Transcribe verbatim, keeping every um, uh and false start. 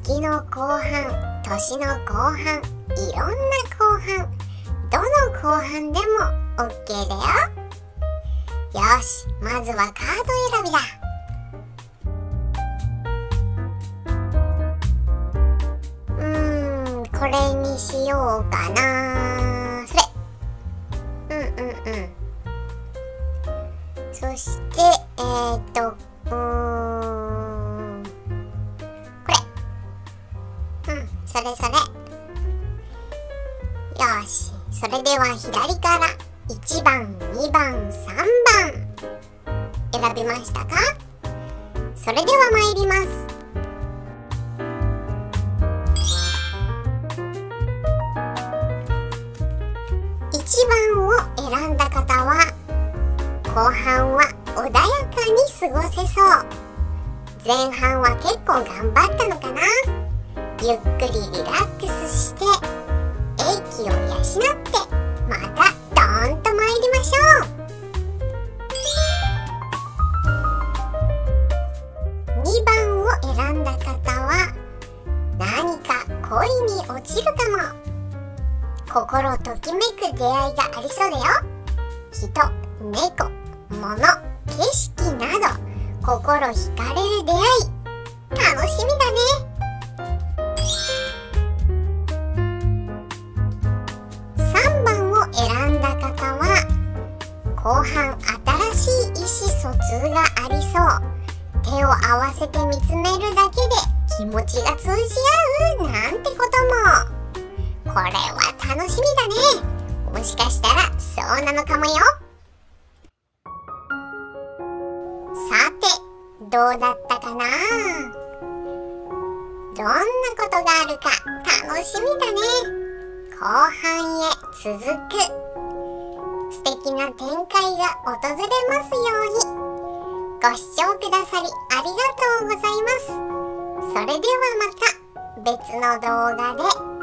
月の後半、年の後半、いろんな後半、どの後半でも オーケー だよ。よし、まずはカード選びだ。うーん、これにしようかな。それ。うんうんうん。そしてえー、っとうーんこれ。うん、それそれ。よし、それでは左からいちばん、にばん、さんばん選びましたか？それでは参ります。いちばんを選んだ方は後半は穏やかに過ごせそう。前半は結構頑張ったのかな。ゆっくりリラックスして英気を養ってまたドーンと参りましょう。にばんを選んだ方は何か恋に落ちるかも。心ときめく出会いがありそうだよ。人、猫、物、景色など心惹かれる出会い、楽しみだね。さんばんを選んだ方は後半新しい意思疎通がありそう。手を合わせて見つめるだけで気持ちが通じ合うなんてことも。これは楽しみだね。もしかしたらそうなのかもよ。さて、どうだったかな？どんなことがあるか楽しみだね。後半へ続く素敵な展開が訪れますように。ご視聴くださりありがとうございます。それではまた別の動画で